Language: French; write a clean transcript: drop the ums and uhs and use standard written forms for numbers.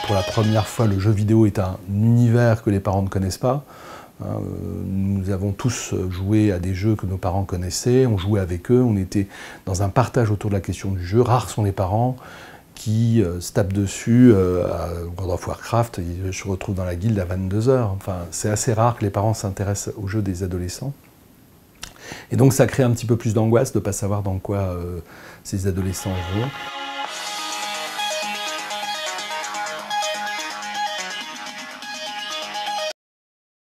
pour la première fois, le jeu vidéo est un univers que les parents ne connaissent pas. Nous avons tous joué à des jeux que nos parents connaissaient, on jouait avec eux, on était dans un partage autour de la question du jeu. Rares sont les parents qui se tapent dessus à World of Warcraft, ils se retrouvent dans la guilde à 22 h. Enfin, c'est assez rare que les parents s'intéressent aux jeux des adolescents. Et donc ça crée un petit peu plus d'angoisse de ne pas savoir dans quoi ces adolescents jouent.